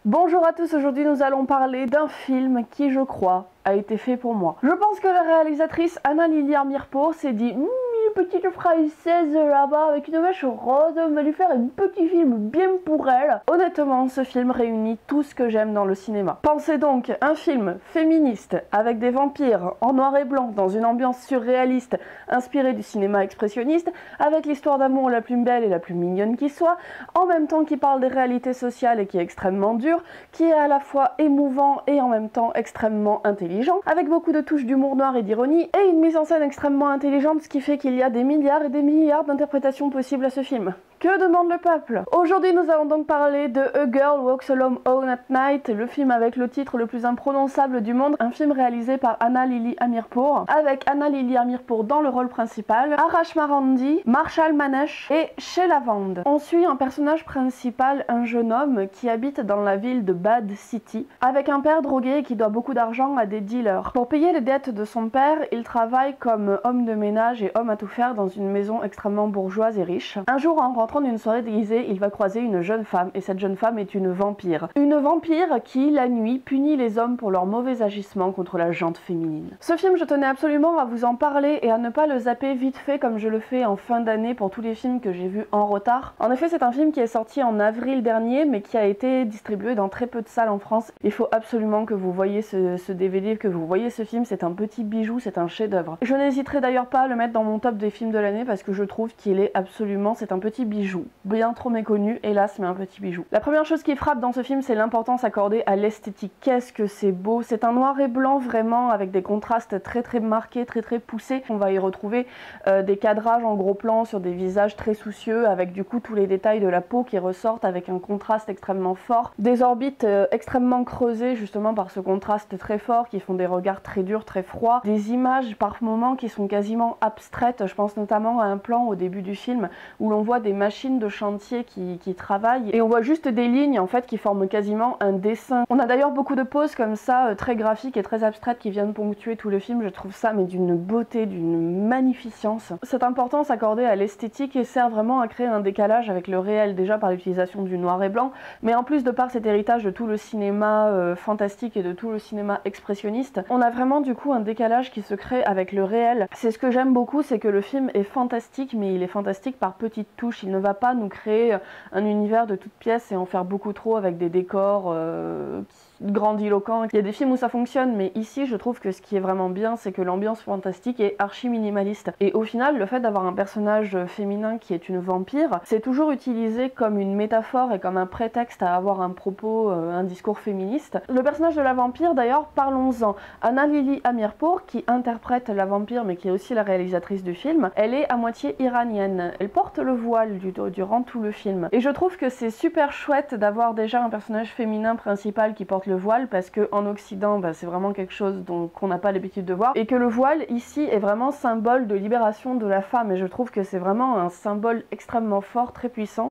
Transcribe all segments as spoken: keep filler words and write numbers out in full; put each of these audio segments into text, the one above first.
Bonjour à tous, aujourd'hui nous allons parler d'un film qui, je crois, a été fait pour moi. Je pense que la réalisatrice Anna Lily Amirpour s'est dit mmm, une petite française là-bas avec une mèche rose, on va lui faire un petit film bien pour elle. Honnêtement, ce film réunit tout ce que j'aime dans le cinéma. Pensez donc un film féministe avec des vampires en noir et blanc dans une ambiance surréaliste inspirée du cinéma expressionniste, avec l'histoire d'amour la plus belle et la plus mignonne qui soit, en même temps qui parle des réalités sociales et qui est extrêmement dur, qui est à la fois émouvant et en même temps extrêmement intelligent, avec beaucoup de touches d'humour noir et d'ironie, et une mise en scène extrêmement intelligente, ce qui fait qu'il y a des milliards et des milliards d'interprétations possibles à ce film. Que demande le peuple? Aujourd'hui nous allons donc parler de A Girl Walks Alone at Night, le film avec le titre le plus imprononçable du monde, un film réalisé par Anna Lily Amirpour, avec Anna Lily Amirpour dans le rôle principal, Arash Marandi, Marshall Manesh et Sheila Vand. On suit un personnage principal, un jeune homme qui habite dans la ville de Bad City, avec un père drogué qui doit beaucoup d'argent à des dealers. Pour payer les dettes de son père, il travaille comme homme de ménage et homme à tout faire dans une maison extrêmement bourgeoise et riche. Un jour, en rentrant d'une soirée déguisée, il va croiser une jeune femme, et cette jeune femme est une vampire. Une vampire qui, la nuit, punit les hommes pour leurs mauvais agissements contre la gente féminine. Ce film, je tenais absolument à vous en parler et à ne pas le zapper vite fait comme je le fais en fin d'année pour tous les films que j'ai vus en retard. En effet, c'est un film qui est sorti en avril dernier, mais qui a été distribué dans très peu de salles en France. Il faut absolument que vous voyez ce, ce D V D, que vous voyez ce film, c'est un petit bijou, c'est un chef-d'œuvre. Je n'hésiterai d'ailleurs pas à le mettre dans mon top des films de l'année parce que je trouve qu'il est absolument, c'est un petit bijou. Bijou, bien trop méconnu, hélas, mais un petit bijou. La première chose qui frappe dans ce film, c'est l'importance accordée à l'esthétique. Qu'est-ce que c'est beau! C'est un noir et blanc vraiment avec des contrastes très très marqués, très très poussés. On va y retrouver euh, des cadrages en gros plan sur des visages très soucieux, avec du coup tous les détails de la peau qui ressortent avec un contraste extrêmement fort. Des orbites euh, extrêmement creusées justement par ce contraste très fort, qui font des regards très durs, très froids. Des images par moments qui sont quasiment abstraites. Je pense notamment à un plan au début du film où l'on voit des machines de chantier qui, qui travaillent et on voit juste des lignes en fait qui forment quasiment un dessin. On a d'ailleurs beaucoup de poses comme ça, euh, très graphiques et très abstraites qui viennent ponctuer tout le film. Je trouve ça mais d'une beauté, d'une magnificence. Cette importance accordée à l'esthétique sert vraiment à créer un décalage avec le réel, déjà par l'utilisation du noir et blanc, mais en plus de par cet héritage de tout le cinéma euh, fantastique et de tout le cinéma expressionniste, on a vraiment du coup un décalage qui se crée avec le réel. C'est ce que j'aime beaucoup, c'est que le film est fantastique, mais il est fantastique par petites touches. Il ne va pas nous créer un univers de toutes pièces et en faire beaucoup trop avec des décors euh, grandiloquents. Il y a des films où ça fonctionne, mais ici je trouve que ce qui est vraiment bien, c'est que l'ambiance fantastique est archi minimaliste. Et au final, le fait d'avoir un personnage féminin qui est une vampire, c'est toujours utilisé comme une métaphore et comme un prétexte à avoir un propos, euh, un discours féministe. Le personnage de la vampire, d'ailleurs, parlons-en. Anna Lily Amirpour, qui interprète la vampire, mais qui est aussi la réalisatrice du film, elle est à moitié iranienne. Elle porte le voile du durant tout le film. Et je trouve que c'est super chouette d'avoir déjà un personnage féminin principal qui porte le voile, parce que en Occident, bah, c'est vraiment quelque chose qu'on n'a pas l'habitude de voir, et que le voile ici est vraiment symbole de libération de la femme, et je trouve que c'est vraiment un symbole extrêmement fort, très puissant.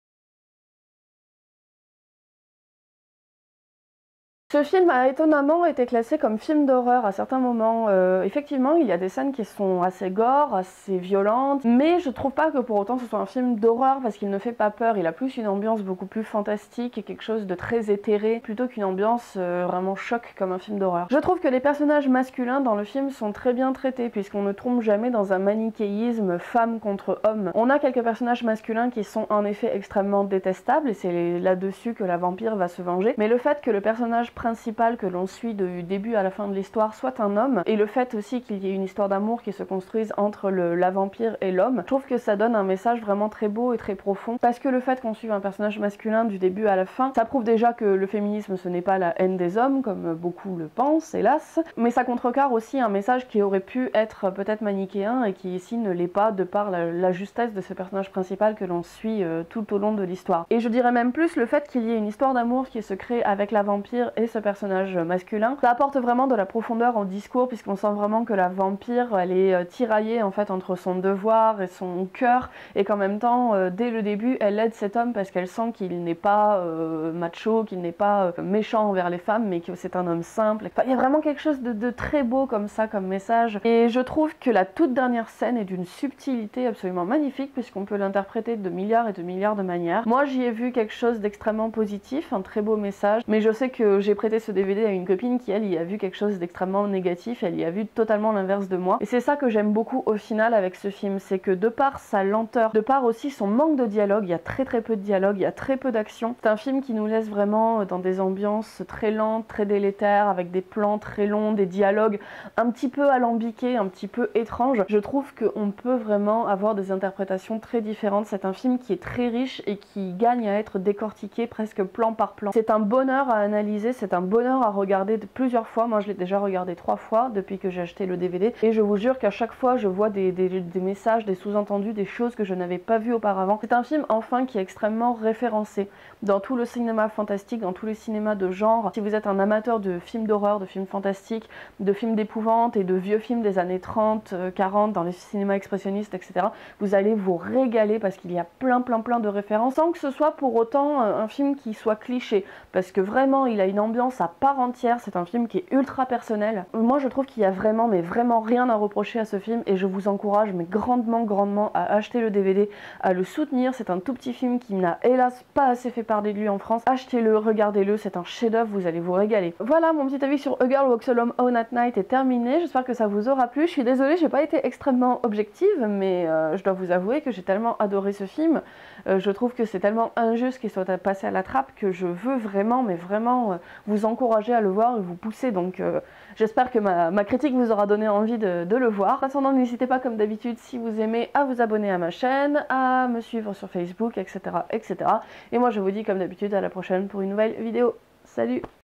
Ce film a étonnamment été classé comme film d'horreur à certains moments. Euh, effectivement, il y a des scènes qui sont assez gore, assez violentes, mais je trouve pas que pour autant ce soit un film d'horreur parce qu'il ne fait pas peur. Il a plus une ambiance beaucoup plus fantastique et quelque chose de très éthéré, plutôt qu'une ambiance euh, vraiment choc comme un film d'horreur. Je trouve que les personnages masculins dans le film sont très bien traités puisqu'on ne tombe jamais dans un manichéisme femme contre homme. On a quelques personnages masculins qui sont en effet extrêmement détestables et c'est là-dessus que la vampire va se venger, mais le fait que le personnage principal que l'on suit du début à la fin de l'histoire soit un homme, et le fait aussi qu'il y ait une histoire d'amour qui se construise entre le, la vampire et l'homme, je trouve que ça donne un message vraiment très beau et très profond, parce que le fait qu'on suive un personnage masculin du début à la fin, ça prouve déjà que le féminisme ce n'est pas la haine des hommes, comme beaucoup le pensent, hélas, mais ça contrecarre aussi un message qui aurait pu être peut-être manichéen et qui ici ne l'est pas de par la, la justesse de ce personnage principal que l'on suit euh, tout au long de l'histoire. Et je dirais même plus, le fait qu'il y ait une histoire d'amour qui se crée avec la vampire et ce personnage masculin. Ça apporte vraiment de la profondeur en discours puisqu'on sent vraiment que la vampire elle est tiraillée en fait entre son devoir et son cœur et qu'en même temps euh, dès le début elle aide cet homme parce qu'elle sent qu'il n'est pas euh, macho, qu'il n'est pas euh, méchant envers les femmes mais que c'est un homme simple. Enfin, il y a vraiment quelque chose de, de très beau comme ça comme message et je trouve que la toute dernière scène est d'une subtilité absolument magnifique puisqu'on peut l'interpréter de milliards et de milliards de manières. Moi j'y ai vu quelque chose d'extrêmement positif, un très beau message, mais je sais que j'ai prêté ce D V D à une copine qui elle y a vu quelque chose d'extrêmement négatif, elle y a vu totalement l'inverse de moi. Et c'est ça que j'aime beaucoup au final avec ce film, c'est que de par sa lenteur, de par aussi son manque de dialogue, il y a très très peu de dialogue, il y a très peu d'action. C'est un film qui nous laisse vraiment dans des ambiances très lentes, très délétères, avec des plans très longs, des dialogues un petit peu alambiqués, un petit peu étranges. Je trouve qu'on peut vraiment avoir des interprétations très différentes. C'est un film qui est très riche et qui gagne à être décortiqué presque plan par plan. C'est un bonheur à analyser, c'est un bonheur à regarder de plusieurs fois. Moi je l'ai déjà regardé trois fois depuis que j'ai acheté le D V D et je vous jure qu'à chaque fois je vois des, des, des messages, des sous-entendus, des choses que je n'avais pas vues auparavant. C'est un film enfin qui est extrêmement référencé dans tout le cinéma fantastique, dans tous les cinémas de genre. Si vous êtes un amateur de films d'horreur, de films fantastiques, de films d'épouvante et de vieux films des années trente, quarante dans les cinémas expressionnistes, et cetera, vous allez vous régaler parce qu'il y a plein plein plein de références sans que ce soit pour autant un film qui soit cliché parce que vraiment il a une ambiance à part entière, c'est un film qui est ultra personnel. Moi je trouve qu'il y a vraiment mais vraiment rien à reprocher à ce film et je vous encourage mais grandement grandement à acheter le D V D, à le soutenir. C'est un tout petit film qui n'a hélas pas assez fait parler de lui en France. Achetez-le, regardez-le, c'est un chef-d'œuvre, vous allez vous régaler. Voilà, mon petit avis sur A Girl Walks Alone All at Night est terminé. J'espère que ça vous aura plu. Je suis désolée, j'ai pas été extrêmement objective, mais euh, je dois vous avouer que j'ai tellement adoré ce film. Euh, je trouve que c'est tellement injuste qu'il soit passé à la trappe que je veux vraiment, mais vraiment euh, vous encourager à le voir et vous pousser. Donc euh, j'espère que ma, ma critique vous aura donné envie de, de le voir. En attendant, n'hésitez pas comme d'habitude, si vous aimez, à vous abonner à ma chaîne, à me suivre sur Facebook, et cetera, et cetera. Et moi je vous dis comme d'habitude à la prochaine pour une nouvelle vidéo. Salut!